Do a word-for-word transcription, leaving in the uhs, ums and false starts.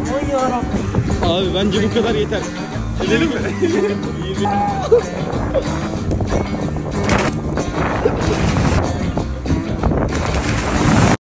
Aman yarabbim. Abi bence bu kadar yeter. Gidelim mi?